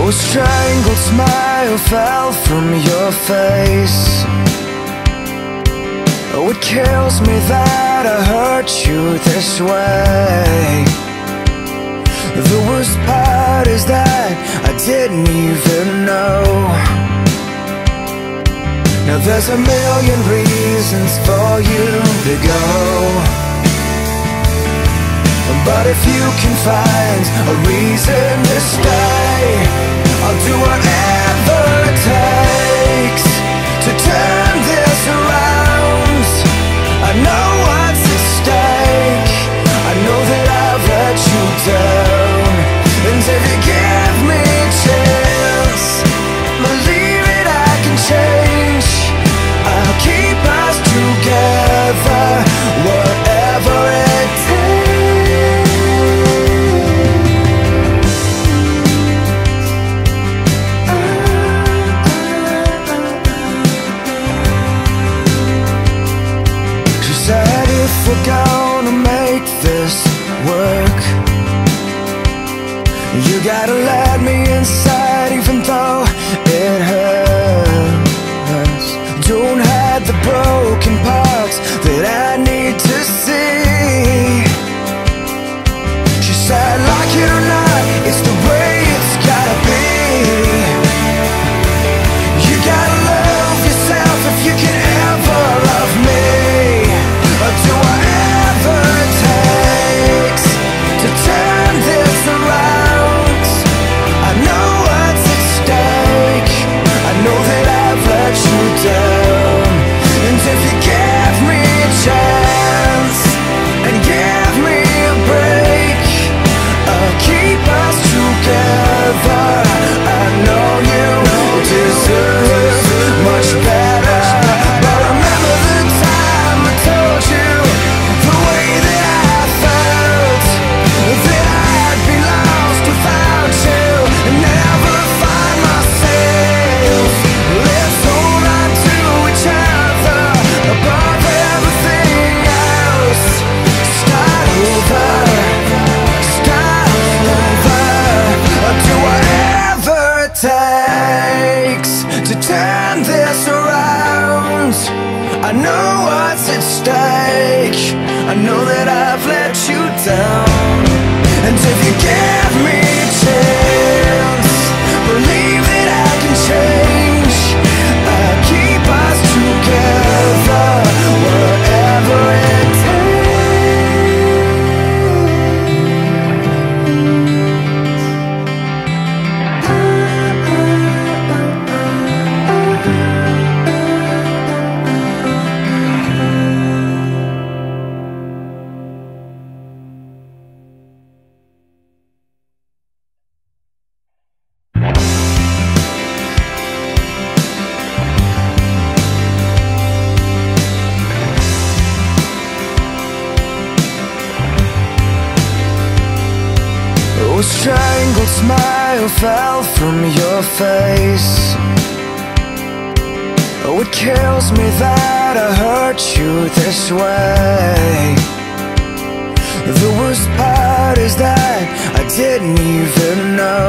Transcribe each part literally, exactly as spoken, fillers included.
Oh, strangled smile fell from your face. Oh, it kills me that I hurt you this way. The worst part is that I didn't even know. Now there's a million reasons for you to go, but if you can find a reason to stay, I'll do whatever it takes to turn this around. I know what's at stake, I know that I've let you down, and if you give me a chance, believe it, I can change. I'll keep us together, whatever it takes. She said, if we're gonna make this work, you gotta let me inside even though it hurts. Don't hide the broken parts that I need to see. She said, like it or not, it's the way it's gotta be. You gotta love yourself if you can ever love me. I'll do whatever it takes to turn this around. I know what's at stake, I know that I've let you down, and if you give me a chance and give me a break, I'll keep us together. I know you deserve much better, but remember the time I told you the way that I felt, that I'd be lost without you and never find myself. Let's hold on to each other above everything else. Start over, start over. I'll do whatever it takes to turn this around. I know what's at stake, I know that I've let you down, and if you give me a chance, believe that I can change. I'll keep us together, whatever it takes. Oh, strangled smile fell from your face. Oh, it kills me that I hurt you this way. The worst part is that I didn't even know.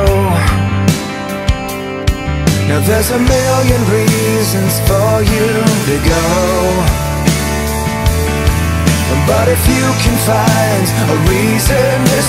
Now there's a million reasons for you to go, but if you can find a reason to